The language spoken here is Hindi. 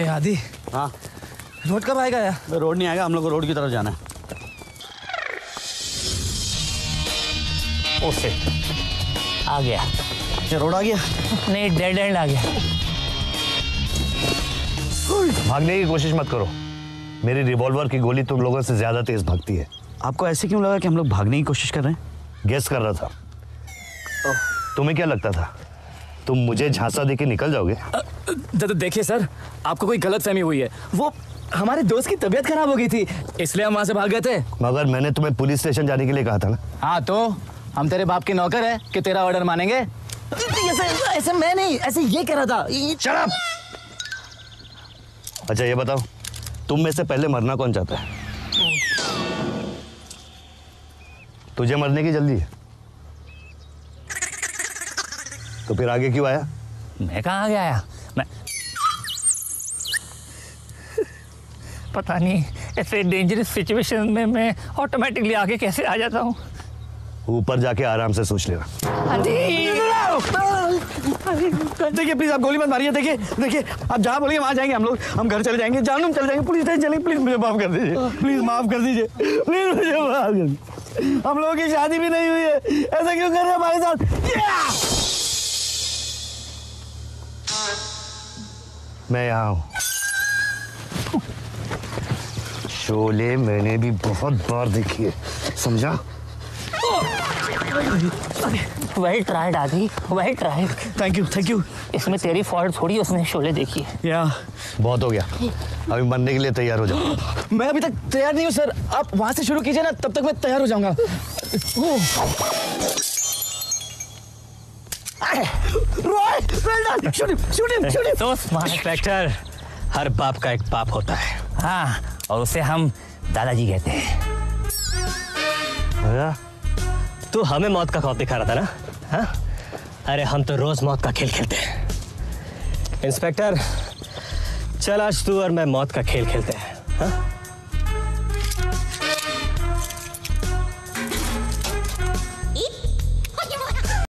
ए आदि। हाँ रोड कब आएगा यार? रोड नहीं आएगा, हम लोग को रोड की तरफ जाना है। ओके आ गया। क्या रोड आ गया? नहीं डेड एंड आ गया। भागने की कोशिश मत करो, मेरी रिवॉल्वर की गोली तुम लोगों से ज्यादा तेज भागती है। आपको ऐसे क्यों लगा कि हम लोग भागने की कोशिश कर रहे हैं? गेस कर रहा था। तुम्हें क्या लगता था तुम मुझे झांसा देके निकल जाओगे? देखिए सर, आपको कोई गलतफहमी हुई है। वो हमारे दोस्त की तबीयत खराब हो गई थी, इसलिए हम वहां से भाग गए थे। मगर मैंने तुम्हें पुलिस स्टेशन जाने के लिए कहा था ना। हाँ तो हम तेरे बाप के नौकर है कि तेरा ऑर्डर मानेंगे? ऐसे मैं नहीं, ऐसे ये कह रहा था। Shut up! अच्छा ये बताओ, तुम में से पहले मरना कौन चाहता है? तुझे मरने की जल्दी है तो फिर आगे क्यों आया? मैं कहाँ आगे आया? मैं पता नहीं, ऐसे डेंजरस सिचुएशन में मैं ऑटोमेटिकली आगे कैसे आ जाता हूँ। ऊपर जाके आराम से सोच लेना। देखिए प्लीज आप गोली मत मारिए। देखिए देखिए आप जहाँ बोलेंगे वहाँ जाएंगे हम लोग। हम घर चले जाएंगे, जानूम चले जाएंगे, पुलिस स्टेशन चलेंगे। प्लीज मुझे माफ कर दीजिए, प्लीज माफ कर दीजिए, प्लीज मुझे माफ कर दीजिए। हम लोगों की शादी भी नहीं हुई है, ऐसा क्यों कर रहे हैं हमारे साथ? मैं यहाँ हूँ। शोले मैंने भी बहुत बार देखी है, समझा? Well tried Aadi, well tried. Thank you. इसमें तेरी फॉल्ट थोड़ी, उसने शोले देखी है। या बहुत हो गया, अभी मरने के लिए तैयार हो जाओ। मैं अभी तक तैयार नहीं हूँ सर, आप वहां से शुरू कीजिए ना, तब तक मैं तैयार हो जाऊंगा। तो स्मार्ट इंस्पेक्टर, हर बाप का एक बाप होता है। हाँ, और उसे हम दादाजी कहते हैं। तू हमें मौत का खौफ दिखा रहा था ना? हाँ? अरे हम तो रोज मौत का खेल खेलते हैं। इंस्पेक्टर, चल आज तू और मैं मौत का खेल खेलते हैं। हाँ?